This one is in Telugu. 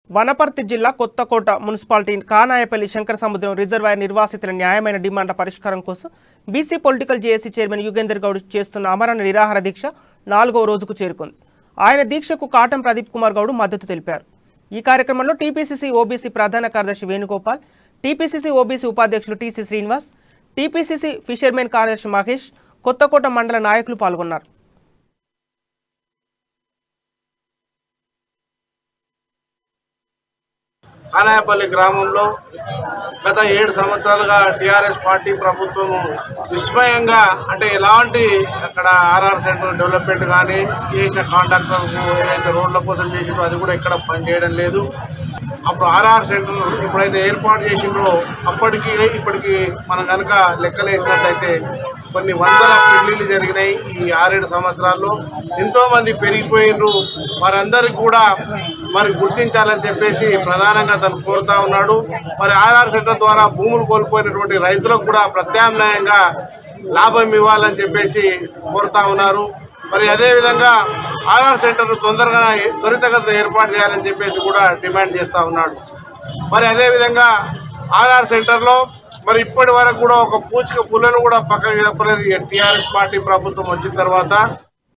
వనపర్తి జిల్లా కొత్తకోట మున్సిపాలిటీ కానాయపల్లి శంకర సముద్రం రిజర్వాయర్ నిర్వాసితుల న్యాయమైన డిమాండ్ల పరిష్కారం కోసం BC political JAC chairman Yugender Goud చేస్తున్న అమరణ నిరాహార దీక్ష 4వ రోజుకు చేరుకుంది. ఆయన దీక్షకు కాటం ప్రదీప్ కుమార్ గౌడ్ మద్దతు తెలిపారు. ఈ కార్యక్రమంలో టీపీసీసీ ఓబీసీ ప్రధాన కార్యదర్శి వేణుగోపాల్, టీపీసీసీ ఓబీసీ ఉపాధ్యక్షులు టీసీ శ్రీనివాస్, టీపీసీసీ ఫిషర్మెన్ కార్యదర్శి మహేష్, కొత్తకోట మండల నాయకులు పాల్గొన్నారు. కానాయపల్లి గ్రామంలో గత 7 సంవత్సరాలుగా టీఆర్ఎస్ పార్టీ ప్రభుత్వం విస్మయంగా అంటే ఎలాంటి అక్కడ ఆర్ఆర్ సెంటర్ డెవలప్మెంట్ కానీ చేసిన కాంట్రాక్టర్కు ఏదైతే రోడ్ల కోసం చేసిందో అది కూడా ఇక్కడ పనిచేయడం లేదు. అప్పుడు ఆర్ఆర్ సెంటర్ ఎప్పుడైతే ఏర్పాటు చేసిండ్రో అప్పటికి ఇప్పటికి మనం కనుక లెక్కలేసినట్లయితే కొన్ని వందల పెళ్లిళ్ళు జరిగినాయి. ఈ 6-7 సంవత్సరాల్లో ఎంతోమంది పెరిగిపోయినరు. వారందరికీ కూడా మరి గుర్తించాలని చెప్పేసి ప్రధానంగా తను కోరుతా ఉన్నాడు. మరి ఆర్ఆర్ సెంటర్ ద్వారా భూములు కోల్పోయినటువంటి రైతులకు కూడా ప్రత్యామ్నాయంగా లాభం ఇవ్వాలని చెప్పేసి కోరుతా ఉన్నారు. మరి అదేవిధంగా ఆర్ఆర్ సెంటర్ తొందరగా త్వరితగతిన ఏర్పాటు చేయాలని చెప్పేసి కూడా డిమాండ్ చేస్తూ ఉన్నాడు. మరి అదేవిధంగా ఆర్ఆర్ సెంటర్లో మరి ఇప్పటి వరకు కూడా ఒక పూచిక పుల్లను కూడా పక్కకు జరపలేదు టీఆర్ఎస్ పార్టీ ప్రభుత్వం వచ్చిన తర్వాత.